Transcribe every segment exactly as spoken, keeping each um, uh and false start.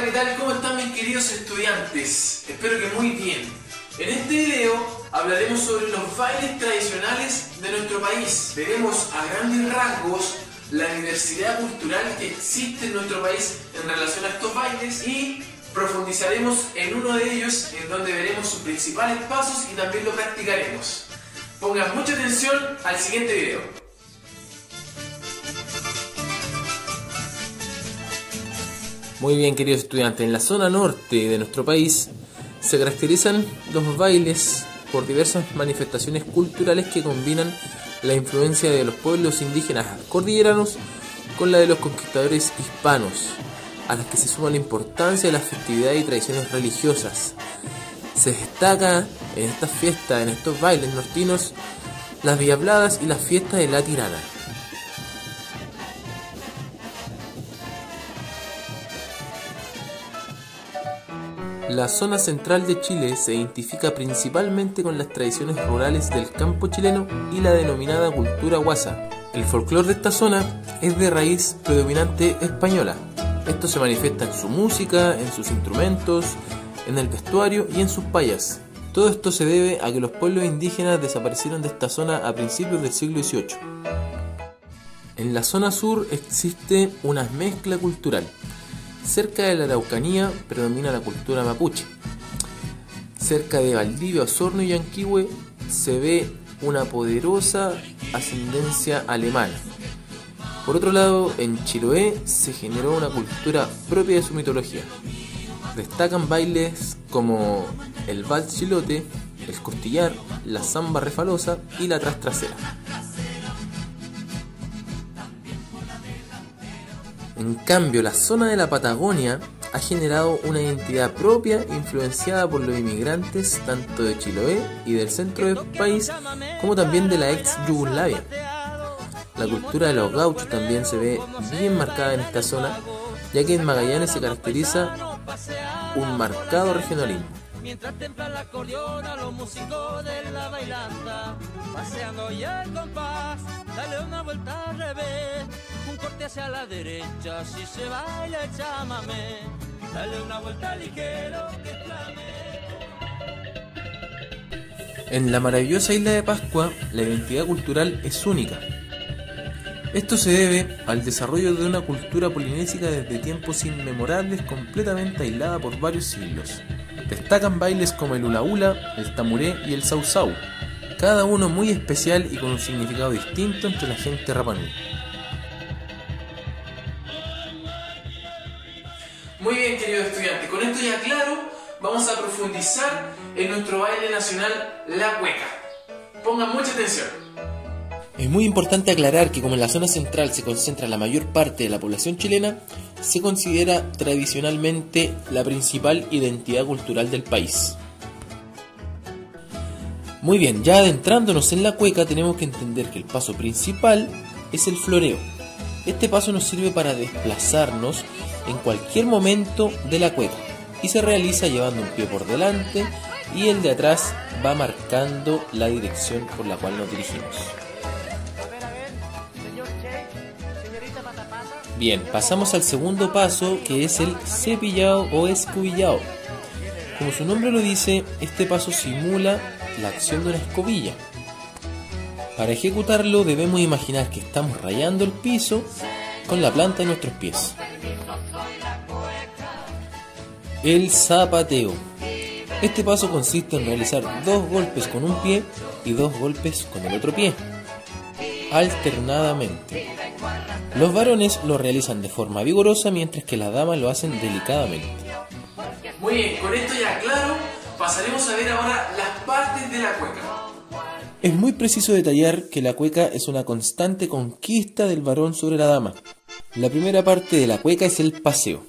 ¿qué tal? ¿Cómo están mis queridos estudiantes? Espero que muy bien. En este video hablaremos sobre los bailes tradicionales de nuestro país. Veremos a grandes rasgos la diversidad cultural que existe en nuestro país en relación a estos bailes y profundizaremos en uno de ellos, en donde veremos sus principales pasos y también lo practicaremos. Pongan mucha atención al siguiente video. Muy bien, queridos estudiantes, en la zona norte de nuestro país se caracterizan los bailes por diversas manifestaciones culturales que combinan la influencia de los pueblos indígenas cordilleranos con la de los conquistadores hispanos, a las que se suma la importancia de las festividades y tradiciones religiosas. Se destaca en estas fiestas, en estos bailes nortinos, las diabladas y las fiestas de la tirana. La zona central de Chile se identifica principalmente con las tradiciones rurales del campo chileno y la denominada cultura guasa. El folclore de esta zona es de raíz predominante española. Esto se manifiesta en su música, en sus instrumentos, en el vestuario y en sus payas. Todo esto se debe a que los pueblos indígenas desaparecieron de esta zona a principios del siglo dieciocho. En la zona sur existe una mezcla cultural. Cerca de la Araucanía predomina la cultura mapuche. Cerca de Valdivia, Osorno y Yanquihue se ve una poderosa ascendencia alemana. Por otro lado, en Chiloé se generó una cultura propia de su mitología. Destacan bailes como el vals chilote, el costillar, la zamba refalosa y la trastrasera. En cambio, la zona de la Patagonia ha generado una identidad propia influenciada por los inmigrantes tanto de Chiloé y del centro del país como también de la ex Yugoslavia. La cultura de los gauchos también se ve bien marcada en esta zona, ya que en Magallanes se caracteriza un marcado regionalismo. Mientras templa la acordeona, los músicos de la bailanta, paseando ya el compás, dale una vuelta al revés, un corte hacia la derecha, si se baila el chamamé, dale una vuelta ligero que flame. En la maravillosa isla de Pascua, la identidad cultural es única. Esto se debe al desarrollo de una cultura polinésica desde tiempos inmemorables completamente aislada por varios siglos. Destacan bailes como el hula hula, el tamuré y el sausau, cada uno muy especial y con un significado distinto entre la gente Rapa Nui. Muy bien, queridos estudiantes, con esto ya claro, vamos a profundizar en nuestro baile nacional, la cueca. Pongan mucha atención. Es muy importante aclarar que como en la zona central se concentra la mayor parte de la población chilena, se considera tradicionalmente la principal identidad cultural del país. Muy bien, ya adentrándonos en la cueca tenemos que entender que el paso principal es el floreo. Este paso nos sirve para desplazarnos en cualquier momento de la cueca y se realiza llevando un pie por delante y el de atrás va marcando la dirección por la cual nos dirigimos. Bien, pasamos al segundo paso, que es el cepillado o escobillado. Como su nombre lo dice, este paso simula la acción de una escobilla. Para ejecutarlo debemos imaginar que estamos rayando el piso con la planta de nuestros pies. El zapateo. Este paso consiste en realizar dos golpes con un pie y dos golpes con el otro pie, alternadamente. Los varones lo realizan de forma vigorosa, mientras que las damas lo hacen delicadamente. Muy bien, con esto ya claro, pasaremos a ver ahora las partes de la cueca. Es muy preciso detallar que la cueca es una constante conquista del varón sobre la dama. La primera parte de la cueca es el paseo.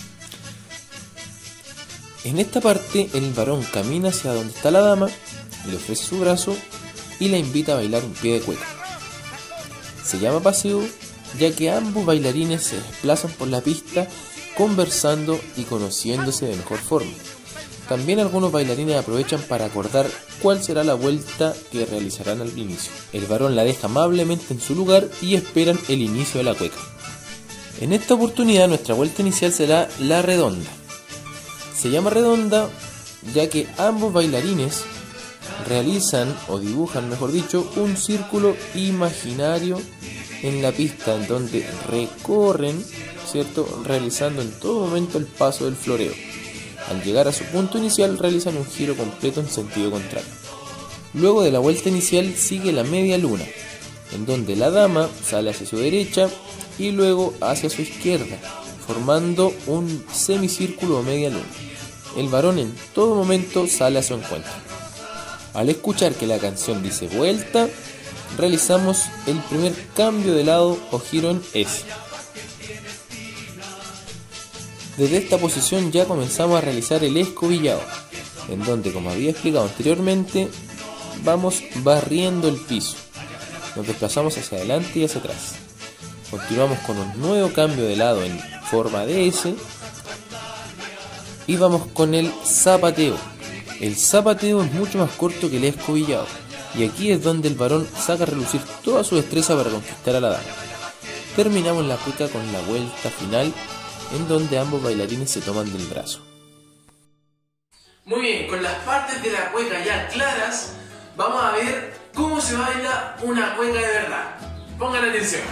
En esta parte el varón camina hacia donde está la dama, le ofrece su brazo y la invita a bailar un pie de cueca. Se llama paseo ya que ambos bailarines se desplazan por la pista conversando y conociéndose de mejor forma. También algunos bailarines aprovechan para acordar cuál será la vuelta que realizarán al inicio. El varón la deja amablemente en su lugar y esperan el inicio de la cueca. En esta oportunidad nuestra vuelta inicial será la redonda. Se llama redonda ya que ambos bailarines realizan o dibujan, mejor dicho, un círculo imaginario en la pista en donde recorren, ¿cierto?, realizando en todo momento el paso del floreo. Al llegar a su punto inicial realizan un giro completo en sentido contrario. Luego de la vuelta inicial sigue la media luna, en donde la dama sale hacia su derecha y luego hacia su izquierda, formando un semicírculo o media luna. El varón en todo momento sale a su encuentro. Al escuchar que la canción dice vuelta, realizamos el primer cambio de lado o giro en S. Desde esta posición ya comenzamos a realizar el escobillado, en donde, como había explicado anteriormente, vamos barriendo el piso. Nos desplazamos hacia adelante y hacia atrás. Continuamos con un nuevo cambio de lado en forma de S y vamos con el zapateo. El zapateo es mucho más corto que el escobillado, y aquí es donde el varón saca a relucir toda su destreza para conquistar a la dama. Terminamos la cueca con la vuelta final, en donde ambos bailarines se toman del brazo. Muy bien, con las partes de la cueca ya claras, vamos a ver cómo se baila una cueca de verdad. Pongan atención.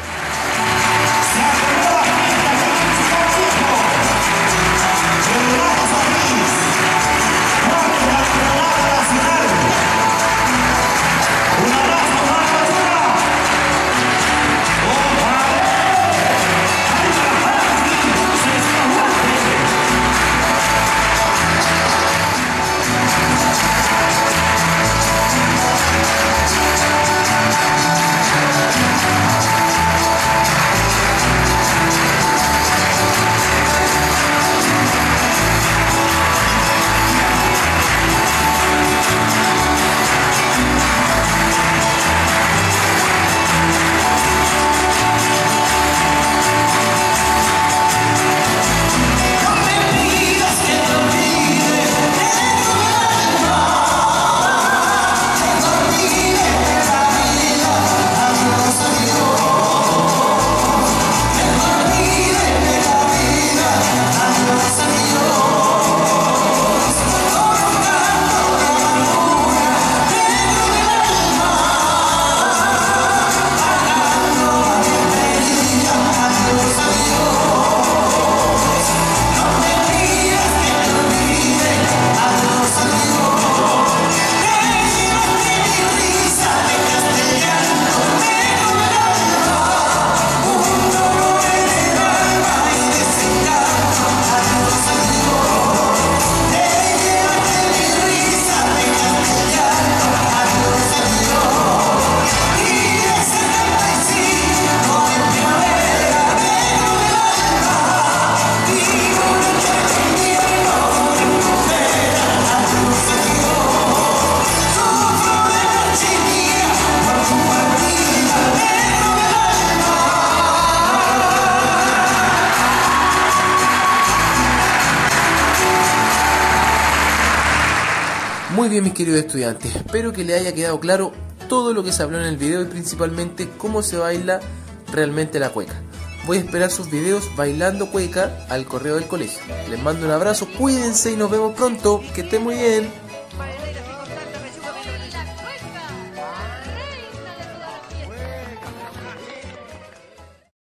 Muy bien, mis queridos estudiantes, espero que les haya quedado claro todo lo que se habló en el video y principalmente cómo se baila realmente la cueca. Voy a esperar sus videos bailando cueca al correo del colegio. Les mando un abrazo, cuídense y nos vemos pronto, que estén muy bien.